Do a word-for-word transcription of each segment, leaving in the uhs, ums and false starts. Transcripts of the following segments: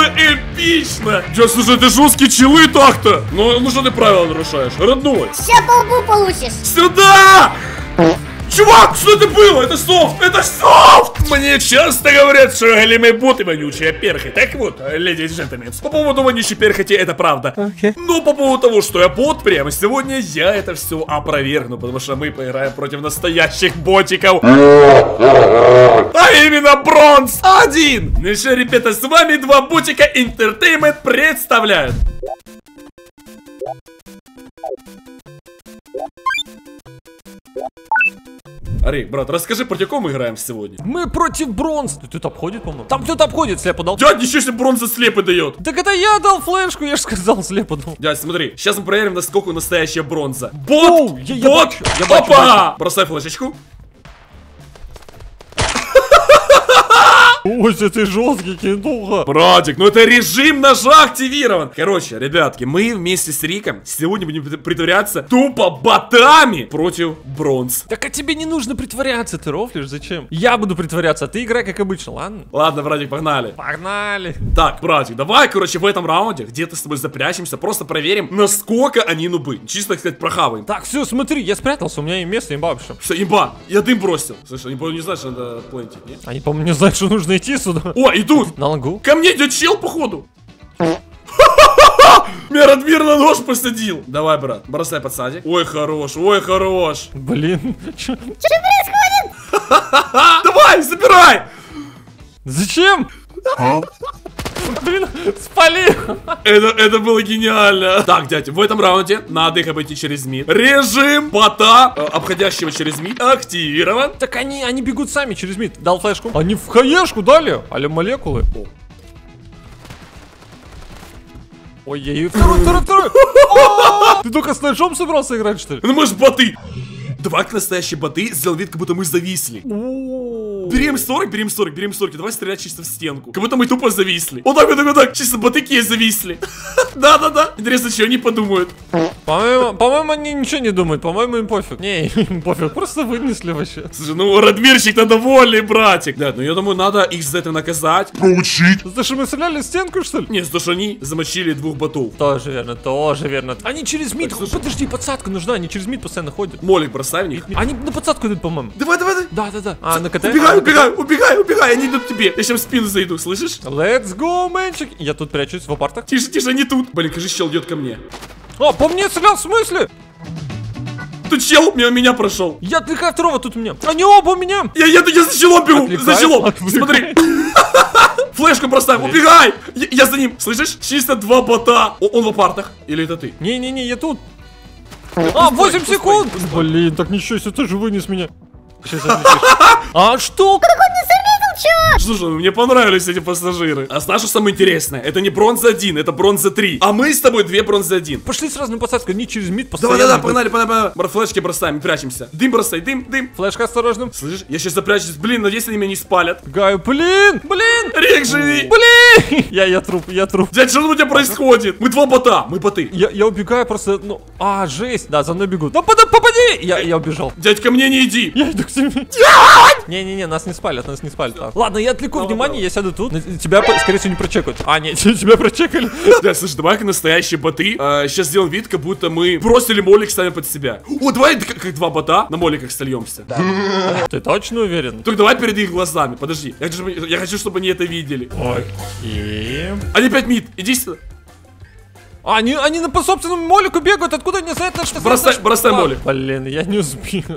было эпично! Дядь, слушай, ты жесткие челы так-то! Ну, ну что ты правила нарушаешь? Родной! Сейчас по лбу получишь! Сюда! Чувак, что это было? Это софт! Это софт! Мне часто говорят, что голимые боты вонючие перхи. Так вот, леди и джентльмены, по поводу вонючей перхоти это правда. Okay. Но по поводу того, что я бот, прямо сегодня я это все опровергну, потому что мы поиграем против настоящих ботиков. А именно бронз один! Ну что, ребята, с вами два ботика Entertainment представляют. Арик, брат, расскажи, против кого мы играем сегодня? Мы против бронзы. Тут обходит, по-моему. Там кто-то обходит, слепо дал. Дядь, ничего себе, бронза слепо дает. Так это я дал флешку, я же сказал, слепо дал. Дядь, смотри, сейчас мы проверим, насколько настоящая бронза. Бот! Оу, я, я бот! бачу, я бачу, Опа! бачу. Бросай флешечку. Ой, ты жесткий, кинуха. Братик, ну это режим ножа активирован. Короче, ребятки, мы вместе с Риком сегодня будем притворяться тупо ботами против бронз. Так а тебе не нужно притворяться, ты рофлишь, зачем? Я буду притворяться, а ты играй как обычно, ладно? Ладно, братик, погнали. Погнали. Так, братик, давай, короче, в этом раунде где-то с тобой запрячемся, просто проверим, насколько они нубы. Чисто, так сказать, прохаваем. Так, все, смотри, я спрятался, у меня и место, имба вообще. Все, имба, я дым бросил. Слушай, они, по-моему, не знают, что надо плентить, нет? Они, по-моему, не знают, что нужно идти сюда. О, идут! На лагу. Ко мне идет чел, походу. Меня Радмир на нож посадил. Давай, брат, бросай под садик. Ой, хорош, ой, хорош. Блин. Что происходит? Давай, забирай. Зачем? Блин, спали. Это, это было гениально. Так, дядя, в этом раунде надо их обойти через мид. Режим бота, э, обходящего через мид, активирован. Так они, они бегут сами через мид. Дал флешку. Они в хаешку дали. Алло, молекулы. О. Ой, я и второй, второй, второй. Ты только с ножом собрался играть, что ли? Ну мы ж боты. Давай настоящие боты, сделал вид, как будто мы зависли. Берем сорок, берем сорок, берем сорок. Давай стрелять чисто в стенку. Как будто мы тупо зависли. Вот так, вот так, вот так. Чисто ботыки зависли. Да-да-да. Интересно, что они подумают. По-моему, по-моему, они ничего не думают. По-моему, им пофиг. Не, им пофиг. Просто вынесли вообще. Слушай, ну Радмирчик-то довольный, братик. Да, ну я думаю, надо их за это наказать. Проучить. За то, что мы стреляли в стенку, что ли? Нет, за то, что они замочили двух ботов. Тоже верно, тоже верно. Они через мид. Подожди, подсадка нужна. Они через мид постоянно ходят. Молик, бросай в них. Они на подсадку идут, по-моему. Давай, давай, давай. Да, да, да. А, на КТ? Убегай, убегай, убегай, убегай. Они идут к тебе. Я сейчас в спину зайду, слышишь? Let's go, мэнчик. Я тут прячусь в апартах. Тише, тише, они тут. Блин, кажется, чел идет ко мне. А, по мне стрелял, в смысле? Тут чел мимо меня прошел. Я отвлекаю второго, тут у меня. Они оба у меня. Я, я, я за челом бегу, Отвлекай, за челом. отвлекай. Смотри. Флешку бросай, убегай. Я, я за ним, слышишь? Чисто два бота. О, он в апартах. Или это ты? Не-не-не, я тут. А, восемь пустой. секунд. Блин, так ничего себе, ты же вынес меня. Сейчас А что? Слушай, ну мне понравились эти пассажиры. А знаешь, что самое интересное? Это не бронза один, это бронза три. А мы с тобой две бронзы один. Пошли сразу на посадку, они через мид постоянно. Давай, давай, погнали, погнали, погнали. Флешки бросаем, прячемся. Дым бросай, дым, дым. Флешка осторожно. Слышишь, я сейчас запрячусь. Блин, надеюсь, они меня не спалят. Гаю, блин, блин. Рик, живи. Блин. Я, я труп, я труп. Дядь, что у тебя происходит? Мы два бота, мы боты. Я, я убегаю просто, ну, а, жесть. Да, за мной бегут. Да попади, попади. Я, я убежал. Дядь, ко мне не иди. Я иду к тебе. Не-не-не, нас не спалят, нас не спалят. А. Ладно, я отвлеку Давай, внимание, давай. я сяду тут. Тебя, скорее всего, не прочекают. А, нет, тебя прочекали. Да, слушай, давай-ка настоящие боты. А, сейчас сделаем вид, как будто мы бросили молик сами под себя. О, давай как, как два бота на моликах сольемся. Да. Ты точно уверен? Только давай перед их глазами, подожди. Я хочу, я хочу, чтобы они это видели. Окей. Они опять мид, иди сюда. А, они, они на по собственному молику бегают, откуда они знают, на что... Бросай, бросай молик. Блин, я не успел.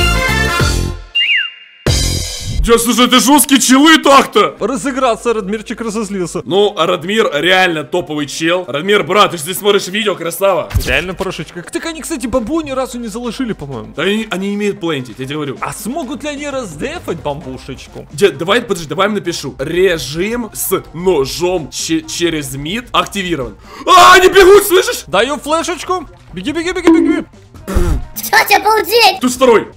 Дядь, слушай, ты жесткие челы так-то. Разыграться, Радмирчик разозлился. Ну, Радмир реально топовый чел. Радмир, брат, ты же здесь смотришь видео, красава. Реально порошечка. Так они, кстати, бамбу ни разу не заложили, по-моему. Да они, они не умеют плентить, я тебе говорю. А смогут ли они раздефать бамбушечку? Дядь, давай, подожди, давай я напишу. Режим с ножом че через мид активирован. А, они бегут, слышишь? Даю флешечку. Беги, беги, беги, беги. Что тебе обалдеть? Тут второй.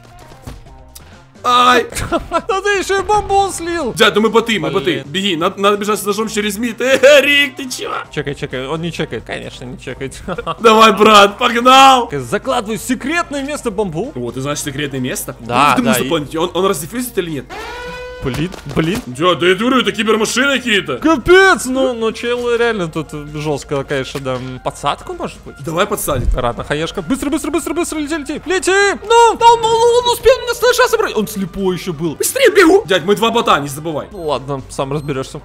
Ай! Ну ты еще и бомбу слил! Дядь, ну мы боты, мы боты. Блин. Беги, надо, надо бежать с ножом через мид. Э, Рик, ты чего? Чекай, чекай, он не чекает. Конечно, не чекает. Давай, брат, погнал! Закладываю секретное место бомбу. Вот, ты знаешь секретное место? Да, Ну, ты да, можешь и- запланить. Он, он раздефьюзит или нет? Блин, блин. Дядь, да я говорю, это кибермашины какие-то. Капец, ну, ну чел реально тут жестко, конечно, да. Подсадку, может быть? Давай подсадим. Ладно, хаешка. Быстро, быстро, быстро, быстро, лети, лети. Лети! Ну, да, он, он, он успел на слэша собрать. Он слепой еще был. Быстрее бегу. Дядь, мы два бота, не забывай. Ну ладно, сам разберешься.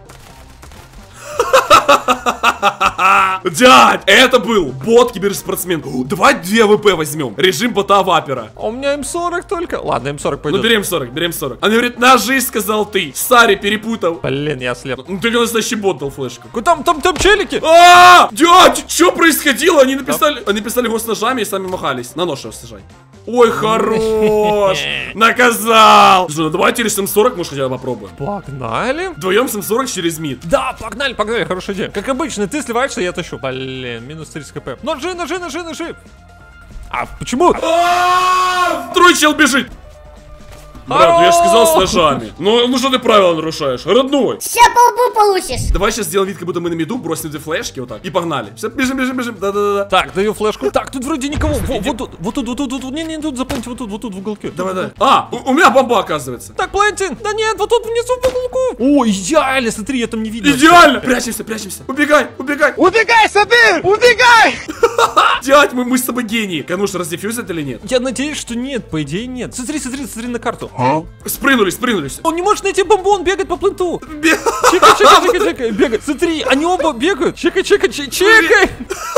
Дядь, это был бот киберспортсмен. Давай две АВП возьмем. Режим бота вапера. А у меня эм сорок только. Ладно, эм сорок пойдет. Ну берем сорок, берем сорок. Она говорит, ножи, сказал ты. Сари перепутал. Блин, я слеп. Ну ты настоящий бот дал флешку. Там, там, там челики. А, дядь, что происходило? Они написали, они написали его с ножами и сами махались. На нож его сажай. Ой, хорош. Наказал. Слушай, ну давайте через эм сорок, может, хотя бы попробуем. Погнали. Вдвоем с эм сорок через мид. Да, погнали, погнали, хорошая идея. Как обычно, ты сливаешься, я тащу. Блин, минус тридцать хп. Ножи, ножи, ножи, ножи. А, почему? А, второй чел бежит. Брат, ну я же сказал с ножами. Ну, ну что ты правила нарушаешь? Родной. Ща по лбу получишь. Давай сейчас сделаем вид, как будто мы на миду, бросим две флешки вот так. И погнали. Все, бежим, бежим, бежим. Да-да-да. Так, даю флешку. Так, тут вроде никого. Во, вот тут, вот тут, вот тут, вот тут. Не, не, тут запланьте, вот тут, вот тут в уголке. Давай, давай. А, у, у меня бомба оказывается. Так, плантин. Да нет, вот тут внизу в уголку. О, идеально, смотри, я там не видел. Идеально. Прячемся, прячемся. Убегай, убегай. Убегай, Сабир! Убегай! Дядь, мы, мы с тобой гении. Кануш, раздефьюзит или нет? Я надеюсь, что нет, по идее нет. Смотри, смотри, смотри на карту. Спрыгнули, спрыгнули. Он не может найти бомбу, он бегает по пленту. Бе- Чекай, чекай, чекай, чекай, бегает. Смотри, они оба бегают. Чекай, чекай, чекай, чекай.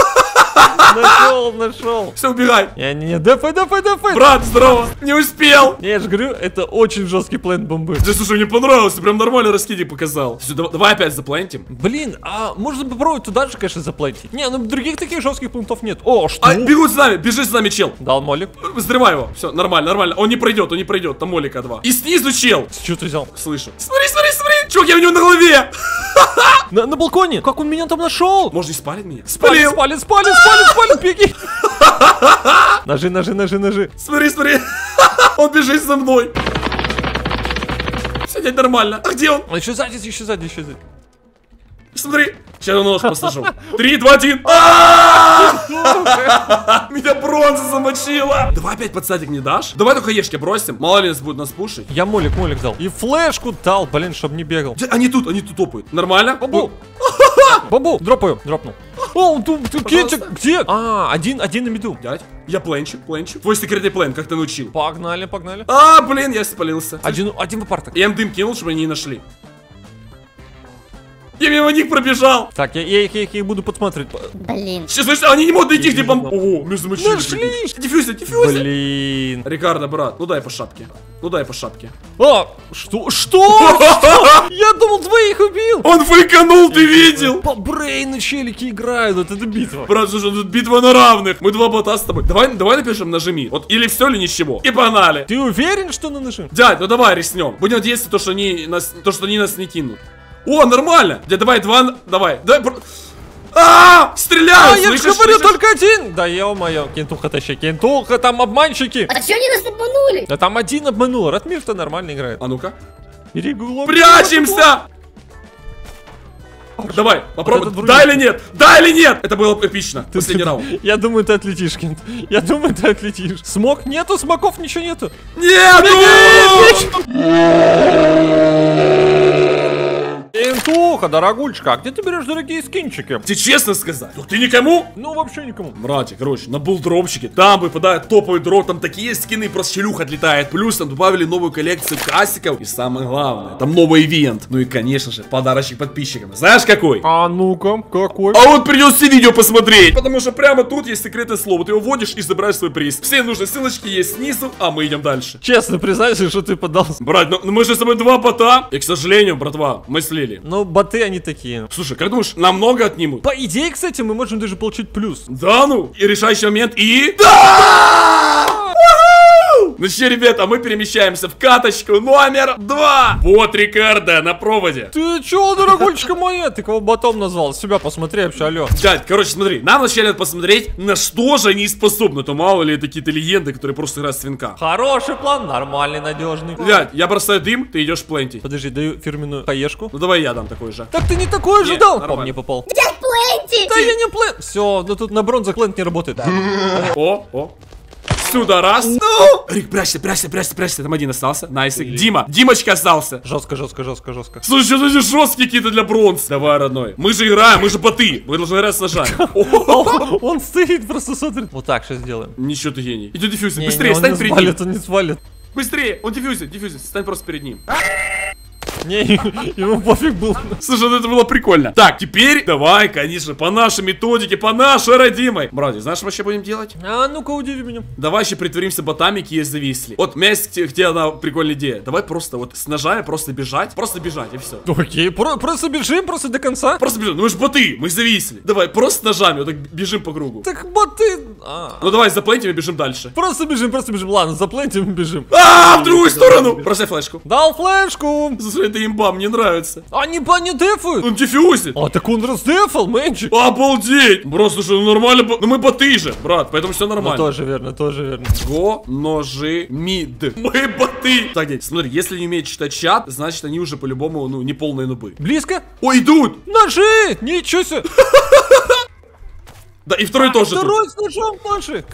Нашел, нашел. Все, убегай. Не, не, не, дэфай, дэфай, дэфай. Брат, здорово. Не успел. Я же говорю, это очень жесткий плент бомбы. Да, слушай, мне понравилось, ты прям нормально раскидик показал. Все, давай, давай опять заплантим. Блин, а можно попробовать туда же, конечно, заплатить. Не, ну других таких жестких плентов нет. О, что? А, бегут с нами, бежи с нами, чел. Дал молик. Взрывай его. Все, нормально, нормально. Он не пройдет, он не пройдет. Там молика два. И снизу чел. Что ты взял? Слышу. Смотри, смотри, смотри. Чувак, я у него на голове. На, на балконе. Как он меня там нашел? Может, и спалит меня? Спалит, Спалил. спалит, спалит, спалит, спалит, беги. Ножи, ножи, ножи, ножи. Смотри, смотри. Он бежит за мной. Сидеть нормально. А где он? Он еще сзади, еще сзади, еще сзади. Смотри. Сейчас я нож посажу. Три, два, один. Меня бронза замочила. Давай опять подсадик не дашь? Давай только ешки бросим. Мало ли нас будет нас пушить. Я молик, молик дал. И флешку дал, блин, чтобы не бегал. Они тут, они тут топают. Нормально? Бабу! Бабу! Дропаю, дропнул. О, он тут, тут кинчик, где? А, один, один на миду. Дядь, я пленчу, пленчу. Твой секретный план, как ты научил? Погнали, погнали. А, блин, я спалился. Один, один в апартах. Я им дым кинул, чтобы они не нашли. Я мимо них пробежал. Так, я, я, их, я, их, я их буду подсматривать. Блин. Сейчас, слышишь, они не могут дойти, где бомб... Ого, между мужчинами. Нашли! Диффюзер, диффюзер. Блин. Рикардо, брат, ну дай по шапке. Ну дай по шапке. А, что? Что? Что? Я думал, двоих убил. Он фейканул, ты видел? По брейну челики играют, вот это битва. Брат, слушай, тут битва на равных. Мы два бота с тобой. Давай, давай напишем нажми. Вот или все, или ничего. И погнали. Ты уверен, что на ножи? Дядь, ну давай рискнем. Будем надеяться, то, что они нас, то, что они нас не кинут. О, нормально. Дядь, давай два, давай. Давай. бр- А, стреляют. А, я же слышишь, говорю, слышишь? только один. Да ё-моё, кентуха тащи, кентуха, там обманщики. А чё они нас обманули? Да там один обманул, Ратмир-то нормально играет. А ну-ка. Перегулом. Прячемся! Давай, этот попробуй. вроде- Да или нет? Да или нет? Это было эпично. Последний раунд. Я думаю, ты отлетишь, Кент. Я думаю, ты отлетишь. Смог? Нету смоков, ничего нету. Нету! Кентуха, дорогульчика, а где ты берешь дорогие скинчики? Тебе честно сказать, ну ты никому? Ну, вообще никому. Братья, короче, на булдропчике, там выпадает топовый дроп, там такие скины, просто челюха отлетает. Плюс там добавили новую коллекцию кассиков. И самое главное, там новый ивент. Ну и, конечно же, подарочек подписчикам. Знаешь какой? А ну-ка, какой? А вот придется видео посмотреть. Потому что прямо тут есть секретное слово. Ты его вводишь и забираешь свой приз. Все нужные ссылочки есть снизу, а мы идем дальше. Честно признайся, что ты поддался. Брат, ну, ну мы же с тобой два бота. И, к сожалению, братва, мы слили. Ну, боты они такие. Слушай, как думаешь, нам много отнимут? По идее, кстати, мы можем даже получить плюс. Да ну! И решающий момент, и... Да! Уху! Ну что, ребята, мы перемещаемся в каточку номер два. Вот Рикардо на проводе. Ты чё, дорогульчика моя? Ты кого ботом назвал? Себя посмотри вообще, алё. Дядь, короче, смотри, нам вначале надо посмотреть, на что же они способны. То мало ли это какие-то легенды, которые просто играют с венка. Хороший план, нормальный, надежный. Дядь, я бросаю дым, ты идешь плентить. Подожди, даю фирменную хаешку. Ну давай я дам такой же. Так ты не такой же Не, дал? По нормально. мне попал. Дядь Пленти! Да я не плент. Все, ну тут на бронзах плент не работает. О, о. сюда, раз. Ну! Рик, прячься, прячься, прячься, прячься. Там один остался. Найсик. Дима. Димочка остался. Жестко, жестко, жестко, жестко. Слушай, что эти жесткие какие-то для бронз. Давай, родной. Мы же играем, мы же боты. Мы должны играть с ножами. Он стоит, просто смотрит. Вот так сейчас сделаем. Ничего ты гений. Иди дефьюзер. Не, Быстрее, не, он стань не перед свалит, ним. он не свалит. Быстрее. Он дефьюзер, дефьюзер. Стань просто перед ним. Не, ему пофиг был. Слушай, ну это было прикольно. Так, теперь давай, конечно, по нашей методике, по нашей родимой. Братья, знаешь, что мы вообще будем делать? А ну-ка, удиви меня. Давай еще притворимся ботами, какие зависли. Вот, у меня есть к тебе одна прикольная идея. Давай просто вот с ножами просто бежать. Просто бежать, и все. Окей, про просто бежим, просто до конца. Просто бежим. Ну мы же боты, мы зависли. Давай, просто с ножами, вот так бежим по кругу. Так боты... А. Ну давай, заплентим и бежим дальше. Просто бежим, просто бежим. Ладно, заплентим и бежим. А, в другую сторону! Бросай флешку. Дал флешку. Слушай, это имба, мне нравится. Они по не дефают. Он дефьюзит. А, так он раздефал, мэнчик. Обалдеть! Бро, слушай, ну нормально. Ну мы боты же, брат, поэтому все Ну, нормально. тоже верно, тоже верно. Го, ножи, мид. Мы боты. Так, дядь, смотри, если не умеют читать чат, значит они уже по-любому, ну, не полные нубы. Близко? Ой, идут! Ножи! Ничего себе! Да, и второй А, тоже. Второй с ножом ножи.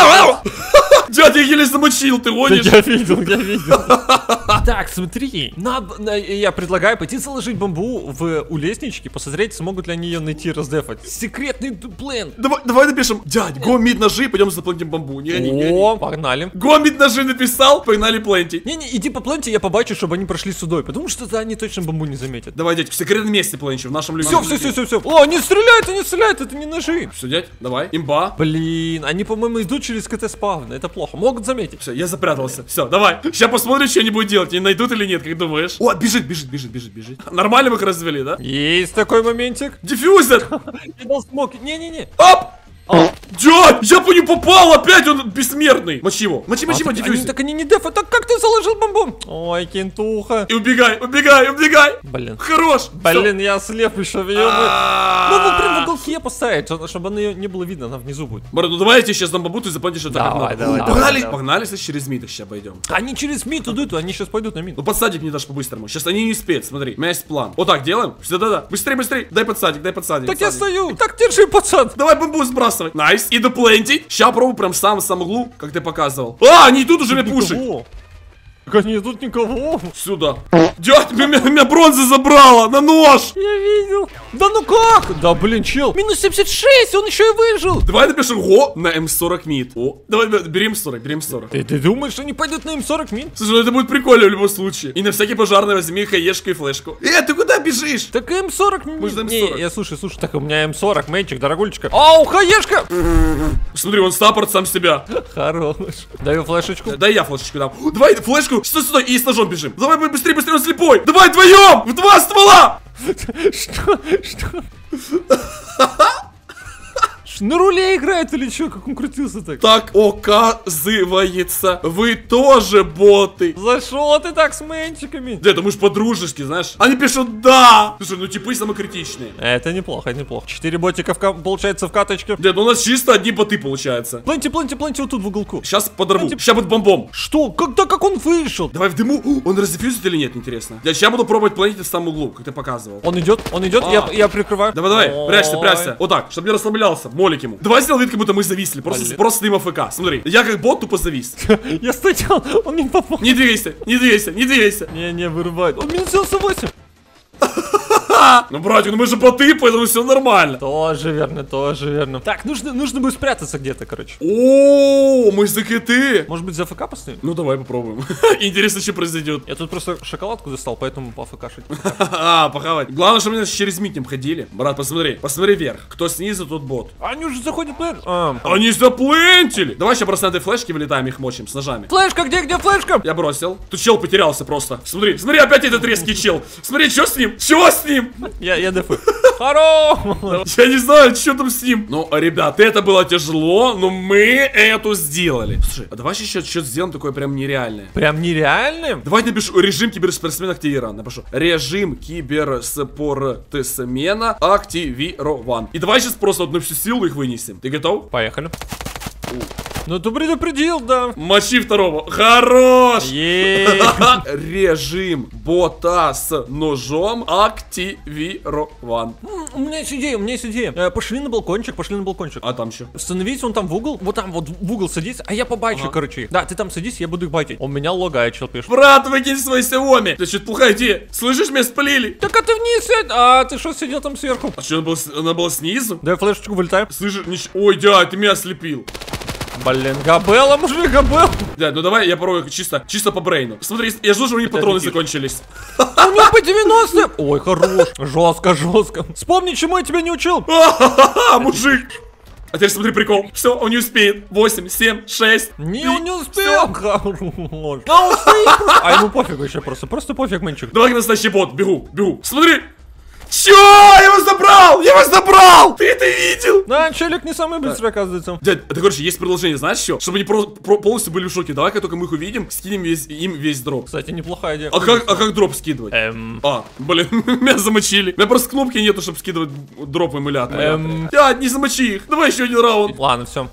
Дядя, я еле замочил, ты Да гонишь? я видел, я видел. Так, смотри, надо, на- я предлагаю пойти заложить бомбу в у лестнички, посмотреть, смогут ли они ее найти и раздефать. Секретный д- план. Давай, давай напишем. Дядь, го мид ножи, пойдем заплатим бамбу. Не, не, не, не. О, погнали. Го мид ножи написал, погнали плентить. Не-не, иди по планте, я побачу, чтобы они прошли сюда, потому что тогда они точно бомбу не заметят. Давай, дядь, в секретном месте плентим, в нашем Все, любимом. все, все, все, все. О, не стреляют, они стреляют, это не ножи. Все, дядь, давай. Имба. Блин, они, по-моему, идут через КТ спавна, это плохо, могут заметить. Все, я запрятался. Все, давай. Сейчас посмотрим, что они будут делать. Не найдут или нет, как думаешь? О, бежит, бежит, бежит, бежит, бежит. Нормально мы их развели, да? Есть такой моментик. Диффьюзер! Я дал смог. Не-не-не. Оп! Дядь, я по нему попал, опять он бессмертный. Мочи его, мочи, мочи, А, мочи, так, они, диффьюзер. так они не дефа, так как ты заложил бомбу? Ой, кентуха. И убегай, убегай, убегай. Блин. Хорош. Блин, я слеп еще. Ну, ну, прям в уголке поставить, чтобы она не было видно, она внизу будет. Брат, ну давай я тебе сейчас дам бабу, ты запомнишь, что это как Давай, надо. давай, Погнали, давай, давай. погнали, сейчас через мид сейчас обойдем. Они через мид идут, они сейчас пойдут на мид. Ну подсадик мне дашь по-быстрому. Сейчас они не успеют, смотри. У меня есть план. Вот так делаем. Все, да-да. Быстрее, быстрее. Дай подсадик, дай подсадик. Так я подсадик. стою. Так держи, пацан. Давай бомбу сбрасывать. Найс. Иду плентить. Сейчас пробую прям в самом-самом углу, как ты показывал. А, они тут уже меня пушат. Никого. Так они тут никого. Сюда. Дядь, меня, меня бронза забрала на нож. Я видел. Да ну как? Да блин, чел. Минус семьдесят шесть, он еще и выжил. Давай напишем го на эм сорок мид. О, давай берем сорок, берем сорок. Ты, ты думаешь, они пойдут на эм сорок мид? Слушай, ну это будет прикольно в любом случае. И на всякий пожарный возьми хаешку и флешку. Э, ты куда бежишь? Так эм сорок Мы ждем не, сорок. я слушай, слушай, так у меня эм сорок, мэнчик, дорогульчика. Ау, хаешка! Смотри, он стапорт сам себя. Хорош. Даю флешечку. Дай я флешечку дам. Давай флешку, стой, стой, и с ножом бежим. Давай быстрее, быстрее, он слепой. Давай вдвоем, в два ствола. Что? Что? На руле играет или что? Как он крутился так? Так, оказывается, вы тоже боты. За что ты так с мэнчиками? Да, это мы ж по-дружески, знаешь. Они пишут да. Слушай, ну типы самокритичные. Это неплохо, неплохо. Четыре ботика в ка- получается в каточке. Да, ну у нас чисто одни боты получается. Планти, планти, планти вот тут в уголку. Сейчас подорву. Типа- Сейчас будет бомбом. Что? Когда как он вышел? Давай в дыму. Он раздефьюзит или нет, интересно. Я сейчас буду пробовать планете в самом углу, как ты показывал. Он идет, он идет, А. я, я прикрываю. Давай, давай, Ой. прячься, прячься. Вот так, чтобы не расслаблялся. Молик ему. Давай сделаем вид, как будто мы зависли. Просто, Блин. просто стоим АФК. Смотри, я как бот тупо завис. Я стоял, он не попал. Не двигайся, не двигайся, не двигайся. Не, не, вырубает. Он минус девяносто восемь. Ну, братья, ну мы же боты, поэтому все нормально. Тоже верно, тоже верно. Так, нужно, нужно будет спрятаться где-то, короче. О, мы за КТ. Может быть, за АФК поставим? Ну давай попробуем. Интересно, что произойдет. Я тут просто шоколадку достал, поэтому по АФКшить. А, похавать. Главное, чтобы мы через мид не ходили. Брат, посмотри, посмотри вверх. Кто снизу, тот бот. Они уже заходят, плеер. А. Они заплентили. Давай сейчас просто на этой флешке вылетаем, их мочим с ножами. Флешка, где, где флешка? Я бросил. Тут чел потерялся просто. Смотри, смотри, опять этот резкий чел. Смотри, что с ним? Что с ним? Я, я дефу. Хорош! Я не знаю, что там с ним. Ну, ребят, это было тяжело, но мы это сделали. Слушай, а давай сейчас что-то сделаем такое прям нереальное. Прям нереальным? Давай напишу режим киберспортсмена активирован. Напишу режим киберспортсмена активирован. И давай сейчас просто вот на всю силу их вынесем. Ты готов? Поехали. Ну ты предупредил, да. Мочи второго. Хорош! Е. Режим бота с ножом активирован. У меня есть идея, у меня есть идея. Э, Пошли на балкончик, пошли на балкончик. А там что? Становись вон там в угол, вот там вот в угол садись, а я побачу, Ага. короче их. Да, ты там садись, я буду их байтить. У меня логает, чел пишет. Брат, выкинь свой Xiaomi. Это что-то плохая идея. Слышишь, меня спалили. Так а ты вниз сядь, а ты что сидел там сверху? А что, она была, с- она была снизу? Дай флешечку, вылетаем. Слышишь, нич... Ой, дядь, ты меня ослепил. Блин, Габелла, мужик, Габелла. Дядь, ну давай я попробую чисто, чисто по брейну. Смотри, я жду, что у них патроны тихо. закончились. У него по девяносто. Ой, хорош. Жестко, жестко. Вспомни, чему я тебя не учил. Ха-ха-ха, мужик. А теперь смотри прикол. Все, он не успеет. восемь, семь, шесть. Не, он не успел. Хорош. А он стоит просто. А ему пофиг вообще просто. Просто пофиг, мальчик. Давай настоящий бот. Бегу, бегу. Смотри. Чё? Я его забрал! Я его забрал! Ты это видел? Да, челик не самый быстрый, оказывается. Дядь, это, короче, есть предложение, знаешь что? Чтобы они про- про- полностью были в шоке. Давай-ка только мы их увидим, скинем весь, им весь дроп. Кстати, неплохая идея. А как, а как дроп скидывать? Эм. А, блин, меня замочили. У меня просто кнопки нету, чтобы скидывать дроп в эмулятор. Эм. Дядь, не замочи их. Давай еще один раунд. Ладно, все.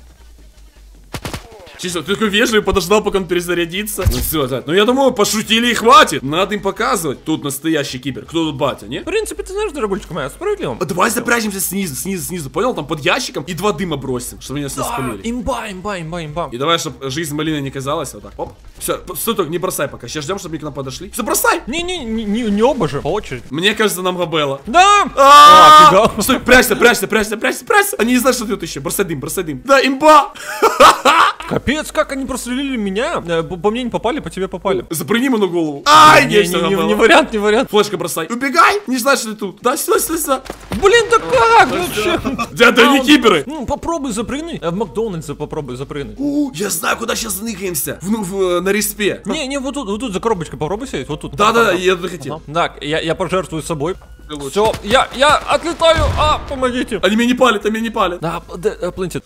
Чисто, ты такой вежливый, подождал, пока он перезарядится. Ну все, дядь, ну я думаю, пошутили и хватит. Надо им показывать. Тут настоящий кибер. Кто тут батя, не? В принципе, ты знаешь, дорогульчик моя, справедливо. А давай запрячемся снизу, снизу, снизу, понял? Там под ящиком и два дыма бросим, чтобы меня не Да, спалили. имба, имба, имба, имба. И давай, чтобы жизнь малиной не казалась, вот так, оп. Все, стой только, не бросай пока. Сейчас ждем, чтобы они к нам подошли. Все, бросай! Не-не, не, не, не оба же, по очереди. Мне кажется, нам Габелла. Да! А, А, фига. Стой, прячься, прячься, прячься, прячься, прячься. Они не знают, что тут еще. Бросай дым, бросай дым. Да, имба! Капец, как они прострелили меня. Э, По по мне не попали, по тебе попали. Запрыгни ему на голову. Ай, Не, не, не, всё, не, Габелла. не вариант, не вариант. Флешка бросай. Убегай! Не знаешь, что ты тут. Да, сюда, сюда, сюда. Блин, да как? Ну чё? Дядя, да не киберы. Ну, попробуй запрыгни. Э, В Макдональдсе попробуй запрыгни. У, я знаю, куда сейчас заныкаемся. В, ну, в, э, на респе. Не, не, вот тут, вот тут за коробочкой попробуй сесть, вот тут. Да-да-да, я туда хотел. Ага. Так, я, я пожертвую собой. лучше. Все, я, я отлетаю, а, помогите. Они меня не палят, они меня не палят. Да, да, э, плыньте.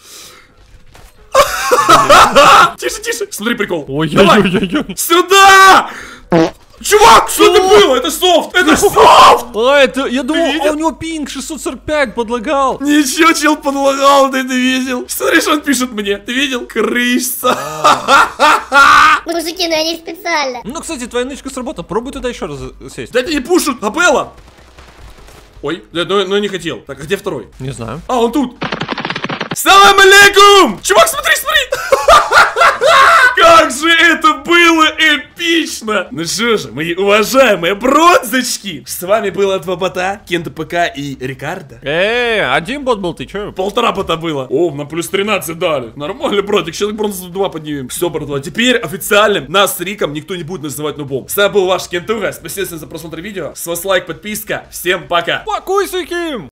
Тише, тише. Смотри прикол. Ой-ой-ой-ой. Сюда! Чувак, что это было? Это софт! Это софт! А, это, я думал, видел? а у него пинг шестьсот сорок пять подлагал. Ничего, чел подлагал, ты это видел? Смотри, что он пишет мне. Ты видел? Крышца. Мужики, ну я не специально. Ну, кстати, твоя нычка сработала. Пробуй туда еще раз э, сесть. Да это не пушут, Габелла. Ой, да, но, но я не хотел. Так, а где второй? Не знаю. А, он тут. Салам алейкум! Чувак, смотри, смотри! Как же это было эпично! Ну что же, мои уважаемые бронзочки! С вами было два бота, Кента ПК и Рикардо. Эй, один бот был, ты че? Полтора бота было. О, на плюс тринадцать дали. Нормально, братик, сейчас бронзу два поднимем. Все, братва, теперь официально нас с Риком никто не будет называть нубом. С вами был ваш Кентуга. Спасибо за просмотр видео. С вас лайк, подписка. Всем пока. Покусики!